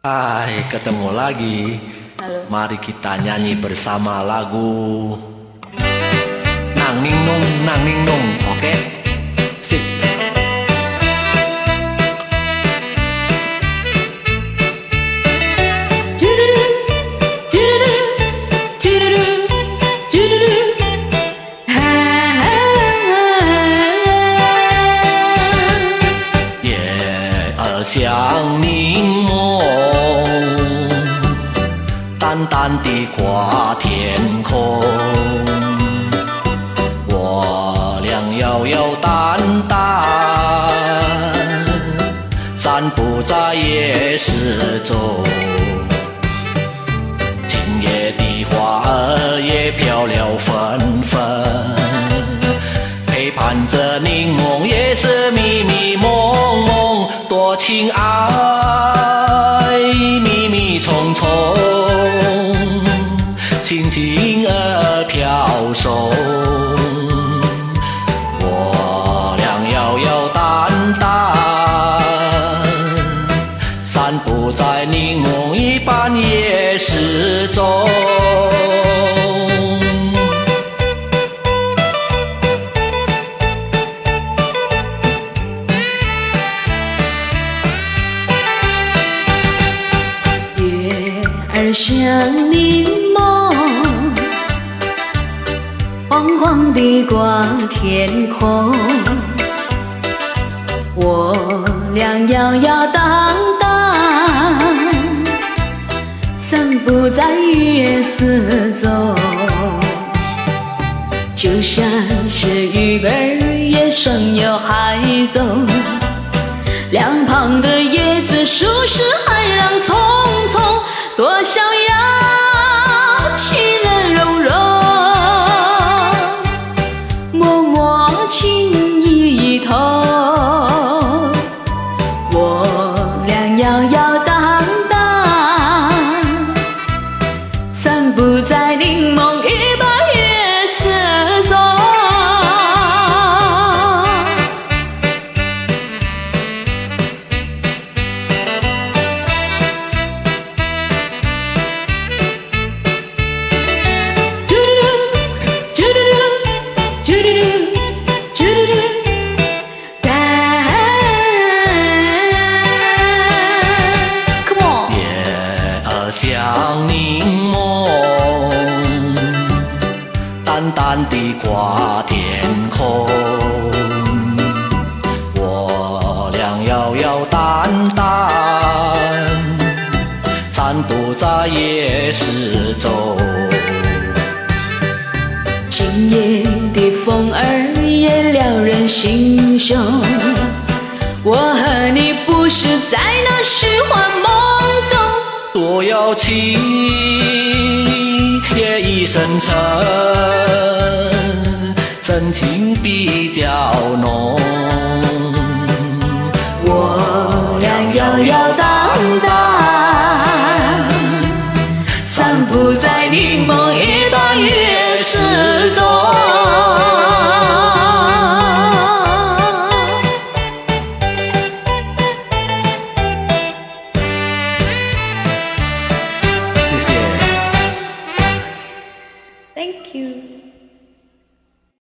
Hai, ketemu lagi. Halo. Mari kita nyanyi bersama lagu Nang Ning Nung, oke? Sip.像柠檬，淡淡地跨天空。我俩摇摇淡淡，散步在夜市中。今夜的花儿也飘了纷纷，陪伴着柠檬也是迷迷蒙蒙。多情爱，迷迷匆匆，轻轻而飘送。我俩摇摇淡淡，散步在柠檬一般夜市中。 像柠檬，黄黄地挂天空。我俩摇摇荡荡，散步在夜市中。就像是鱼儿也双游海中，两旁的椰子树是海浪匆匆。多逍遥，其乐融融，默默情意同。我俩摇摇荡荡，散步在柠檬一般夜市中。 像柠檬，淡淡地跨天空。我俩摇摇淡淡，散步在夜市中。 今夜的风儿也撩人心胸，我和你不是在那虚幻梦中。 多摇情也已深沉，深情比较浓。